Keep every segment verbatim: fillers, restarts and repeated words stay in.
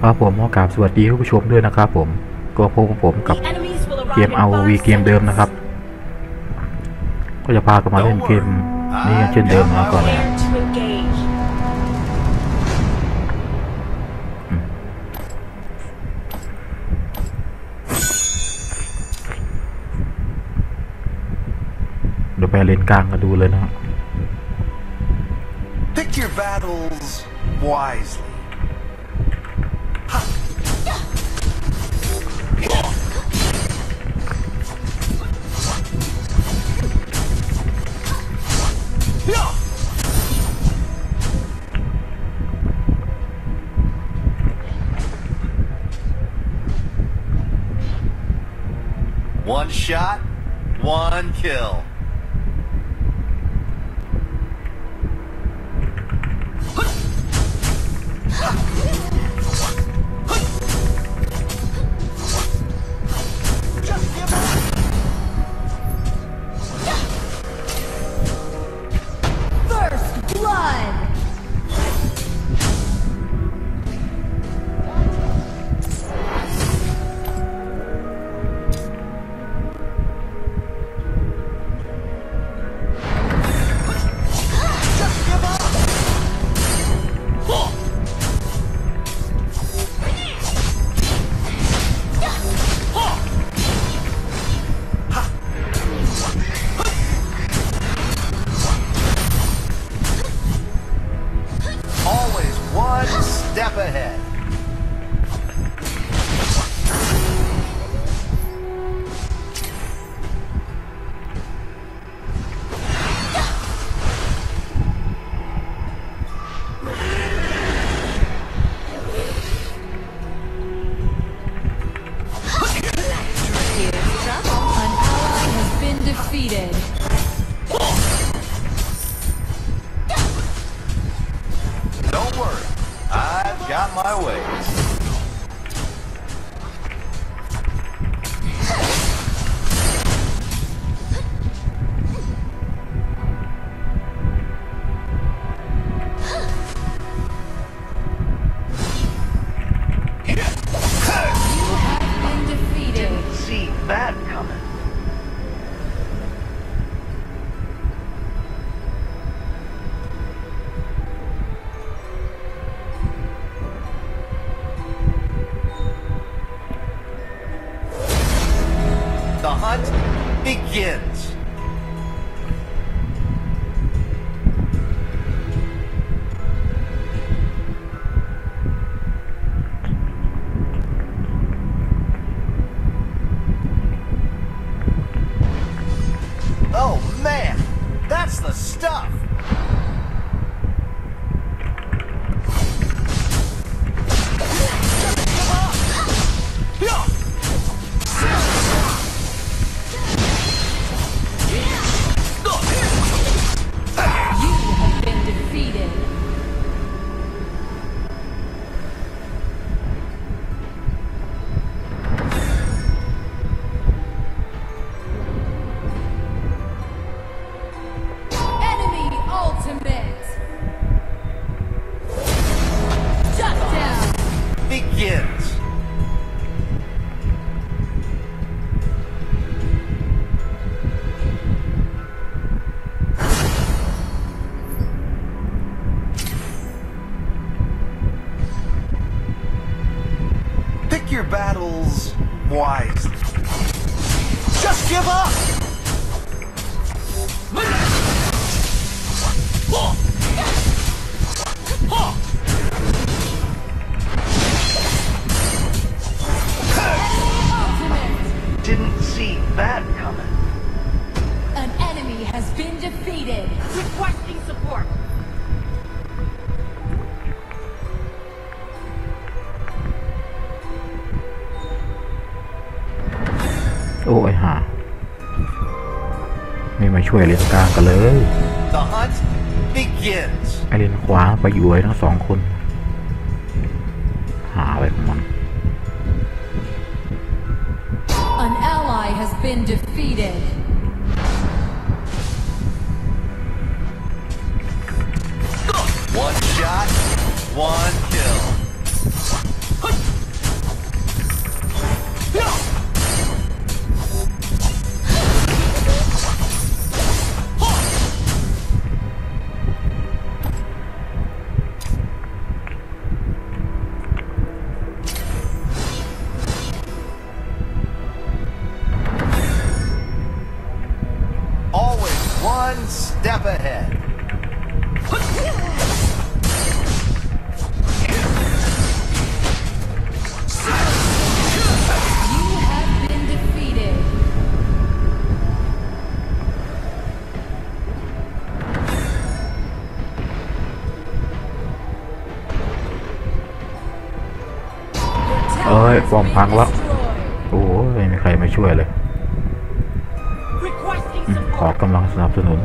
ครับผมขอกราบสวัสดีผู้ชมด้วยนะครับผมก็พบกับผมกับเกม อาร์ โอ วี เกมเดิมนะครับก็จะพากันมาเล่นเกมนี้เช่นเดิมนะก่อนเลยเดี๋ยวไปเลนกลางกันดูเลยนะ Pick your battles wisely. One shot, one kill. First blood. Always one step ahead. An ally has been defeated. Don't worry, I've got my ways. Been defeated. See that coming. The hunt begins. Oh man, that's the stuff. You have been defeated. Enemy ultimate. Shut down. Begins. Pick your battles wisely. Just give up! Ultimate. Didn't see that coming. An enemy has been defeated. Requesting support. โอ้ยห่าไม่มาช่วยเลนกลางกันเลย The hunt begins. ไอเลนขวาไปอยู่ไว้ทั้งสองคนหาอะไรของมัน An ally has been defeated. One shot, one kill. step ahead. You have been defeated. Your เอ้ย tower ป้อม has พัง been แล้ว destroyed. โอ้ยไม่มีใครมาช่วยเลย Requesting อืมขอกำลังสนับสนุน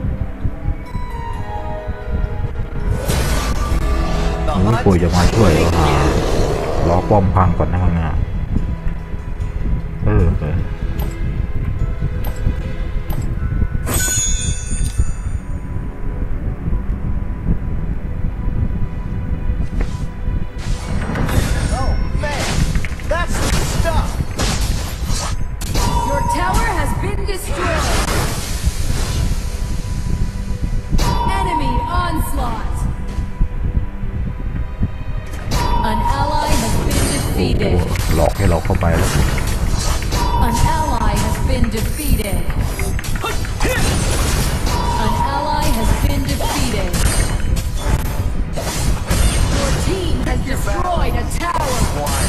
The โอ้ย hunt ปู่จะมาช่วยเหรอฮะรอป้อมพังก่อนนะข้างหน้าเออเออ Oh man, that's the stuff. Your tower has been destroyed. Enemy onslaught. An ally has been โอ้โห defeated. หลอกให้เราเข้าไปแล้ว An ally has been defeated. An ally has been defeated. Your team has destroyed a tower. Why?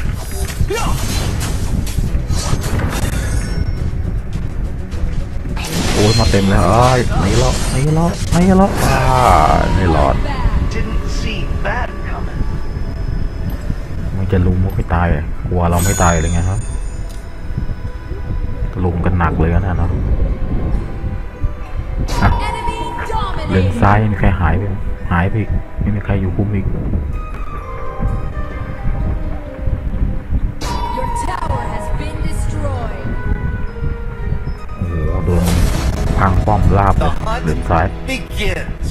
โอ้ยมาเต็มเลยเอ้ยหนี่แล้วหนี่แล้วหนี่แล้วอ่าไม่รอด Back. Didn't see that coming. มันจะลุมมุกไม่ตายอะกลัวเราไม่ตายเลยไงครับลุมกันหนักเลยนะเนาะอ่ะ Enemy เลน dominating. ซ้ายไม่มีใครหายไปหายไปอีกไม่มีใครอยู่คุมอีก Your tower has been destroyed. โอ้โหโดนพังป้อมลาบเล The ยเลนซ้าย hunt begins.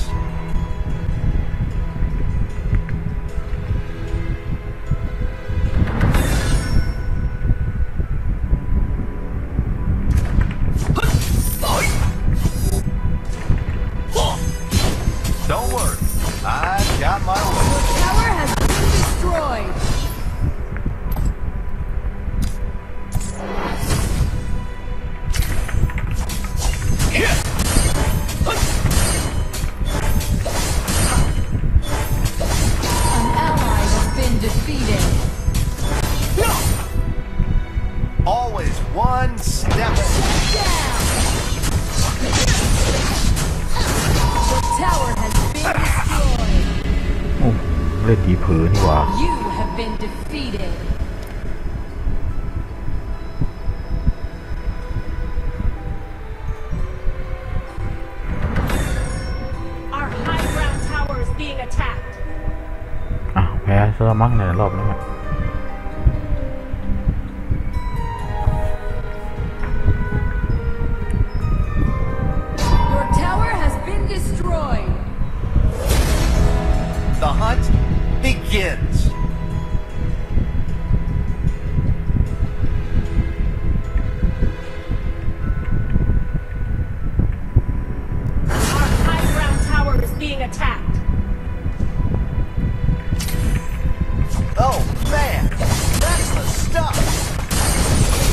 Don't worry, I've got my way. Your tower has been destroyed. An ally has been defeated. Always one step ahead. Down. Your tower has been destroyed. โอ้เล่นดีเผือนี่หว่า You have been defeated. Our high ground tower is being attacked. อ่ะแพ้ซะแล้วมั้งในรอบนี้อะ Your tower has been destroyed. The hunt begins. Our high ground tower is being attacked. Oh man, that's the stuff.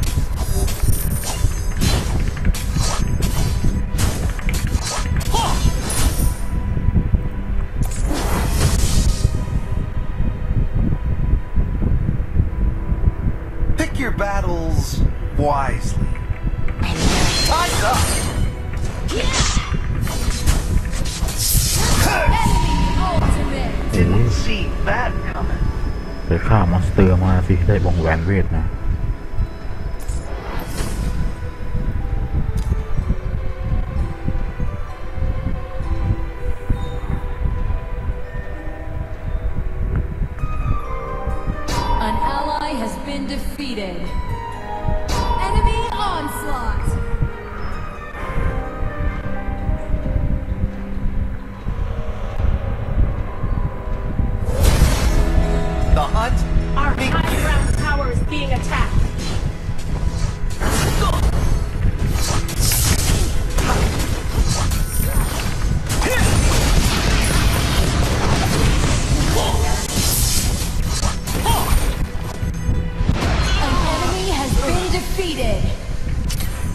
Pick your battles wisely. Time's up. Enemy ultimate. Didn't see that coming. ไปฆ่ามอนสเตอร์มาสิได้วงแหวนเวทนะ An ally has been defeated. Enemy onslaught. The hunt Our begins. high ground tower is being attacked. An enemy has been defeated.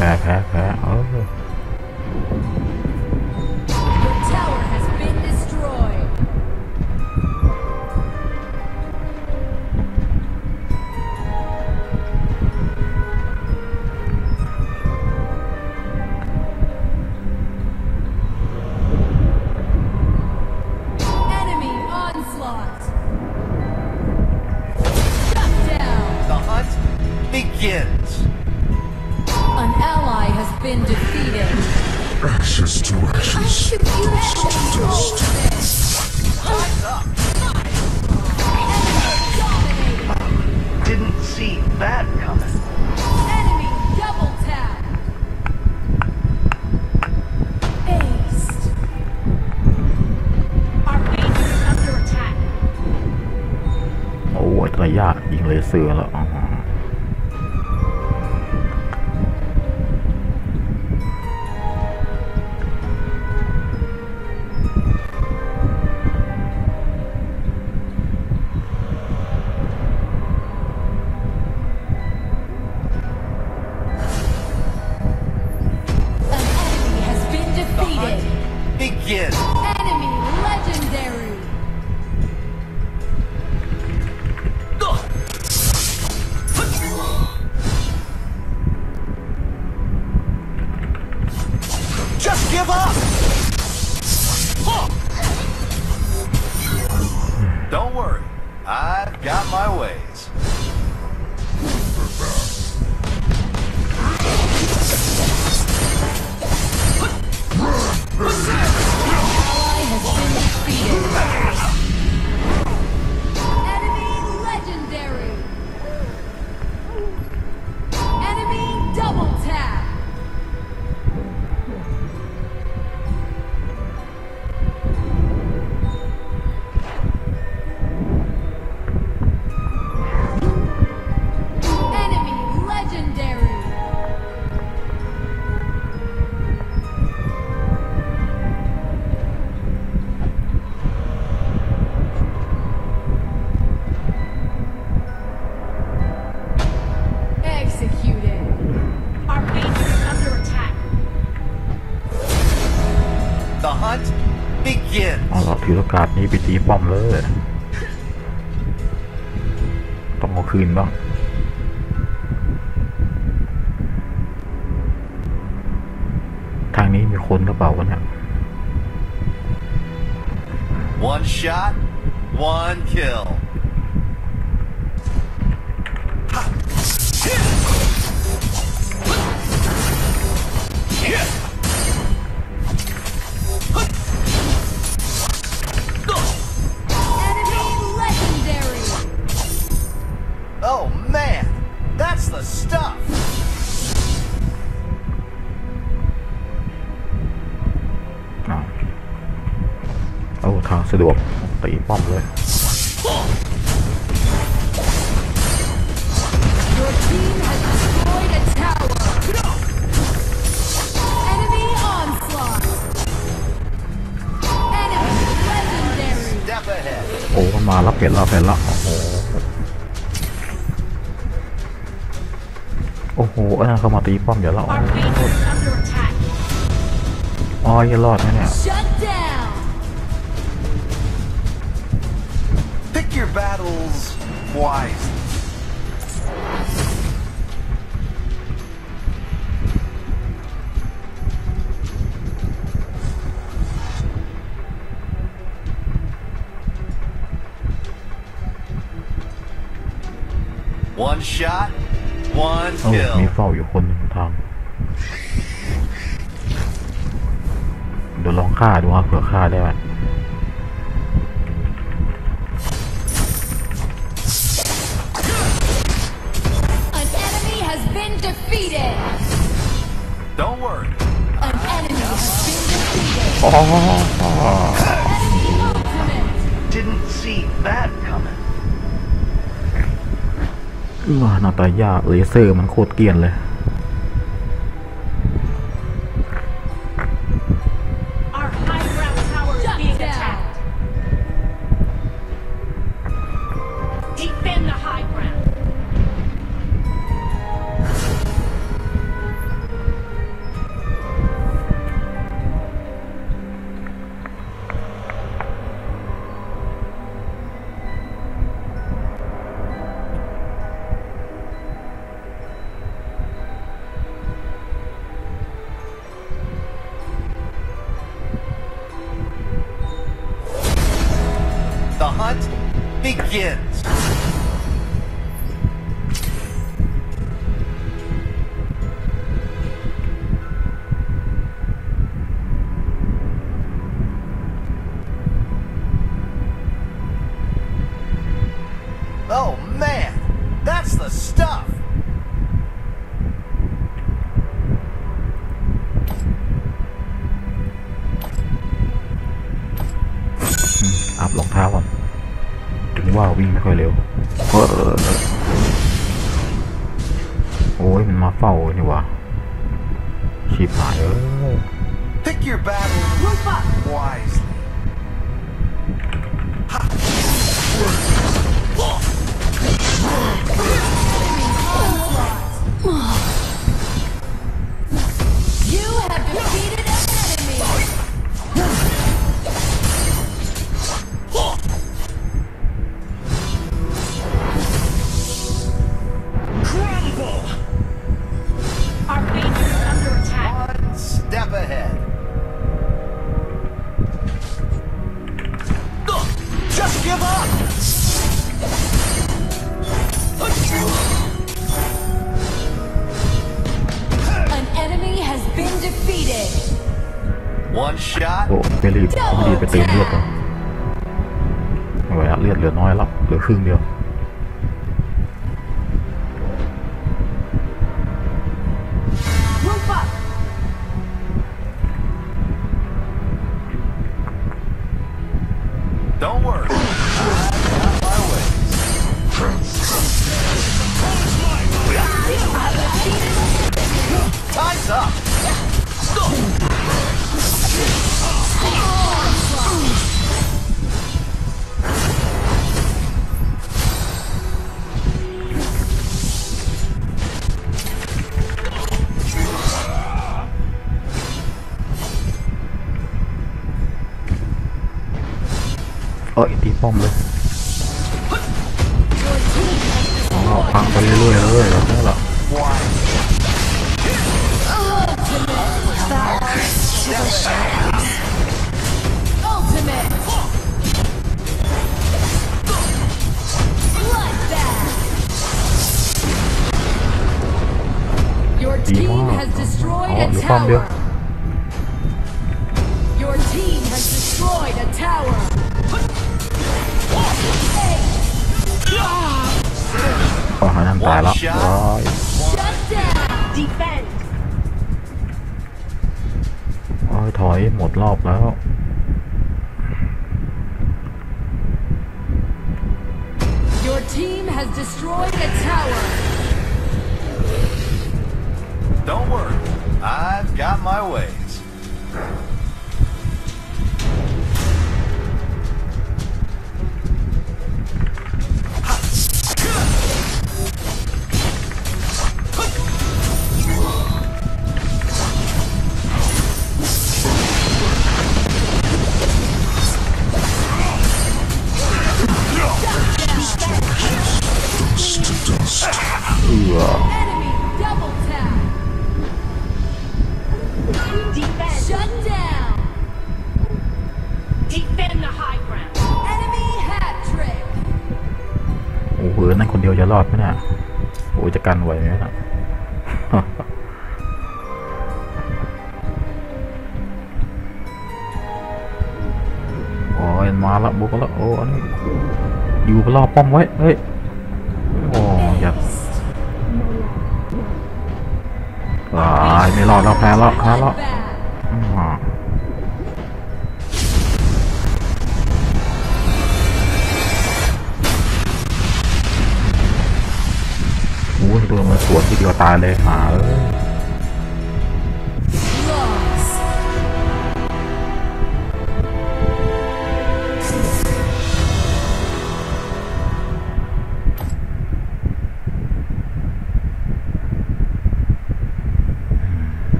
พ้แพ้แพ้เออ Your tower has been destroyed. Enemy onslaught. Shut down. The hunt begins. An ally has been defeated. Ashes to ashes. Dust. Eyes up. Enemy dominated. Didn't see that coming. Enemy double tap. Aced. Our base is under attack. โอ้ยระยะยิงเลเซอร์แล้วอ๋อ An enemy has been The defeated. hunt begins. Enemy legendary. Just give up. Don't worry. I've got my ways. Ally has been defeated. Enemy legendary. Enemy double tap. Enemy legendary. Executed. Our base is under attack. The hunt begins. เอาเราถือโอกาสนี้ไปตีป้อมเลย ต้องเอาคืนบ้าง ทางนี้มีคนหรือเปล่าวะเนี่ย One shot, one kill. Enemy legendary. Oh man, that's the stuff. อ้าวเอาทางสะดวกตีป้อมเลย Your team has destroyed a tower. Enemy onslaught. Enemy legendary. Step ahead. โอ้มันมาแล้วเปลี่ยนแล้วเปลี่ยนแล้วโอ้โหโอ้โหอันนั้นเข้ามาตีป้อมเดี๋ยวแล้ว Our base is under attack. อ๋อยังรอดไหมเนี่ย Shut down. Pick your battles wisely. One shot, one เออ kill. มีเฝ้าอยู่คนหนึ่งทางเดี๋ยวลองฆ่าดูว่าเผื่อฆ่าได้ไหม An enemy has been defeated. Don't worry. An enemy has been defeated. อ๋อ Enemy ultimate. Didn't see that coming. เออนาตายาเลเซอร์มันโคตรเกรียนเลย Our high ground tower is Shut being down. attacked. Defend the high ground. begins. Oh man, that's the stuff. อัพรองเท้าก่อนถึงว่าวิ่งไม่ค่อยเร็วเออโอ้ยมันมาเฝ้านี่วะชีพหายเออ Pick your battle wisely. You have defeated an enemy. Crumble! Our base is under attack. One step ahead. Ugh, just give up. An enemy has been defeated. One shot. โอ้ไม่รีบไม่รีบไปเติมเลือดก่อนไม่ไหวละเลือดเหลือน้อยแล้วเหลือครึ่งเดียว Group up. Don't worry. I've got my ways. Time's up. เอ้ยตีป้อมเลยอ๋อพังไปเรื่อยๆเลยแล้วนี่แหละ Why? Ultimate. Bloodbath. Your ดี team มาก has อ๋อ destroyed เห a ลือป้อมเดียว tower. Your team has destroyed a tower. ก็หาน้ำตายแล้วร้อย Shut down. Defend! โอ้ยถอยหมดรอบแล้ว Your team has destroyed a tower. Don't worry. I've got my ways. Dust to dust. เอือ Enemy double tap. Defend! Shut down. Defend the high ground! Enemy hat trick. โอ้โหนั่นคนเดียวจะรอดไหมเนี่ยโอ้ยจะกันไหวไหมนะ โอ้ยมาละบุกละโอ้อันนี้อยู่รอบป้อมไว้เฮ้ยโอ้อย่าอ่าไม่รอดแล้วแพ้แล้วแพ้แล้ว Bloodbath. อืมโอ้ยตัวมันสวนทีเดียวตายเลยหาเอ้ย